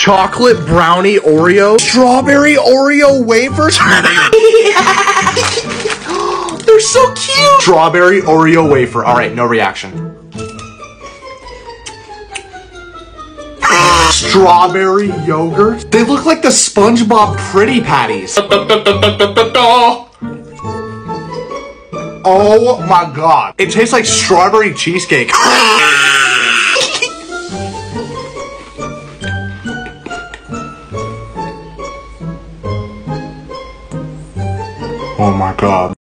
chocolate brownie Oreo, strawberry Oreo wafers. They're so cute. Strawberry Oreo wafer. All right, no reaction. Strawberry yogurt. They look like the SpongeBob Pretty Patties. Oh my god. It tastes like strawberry cheesecake. Oh my god.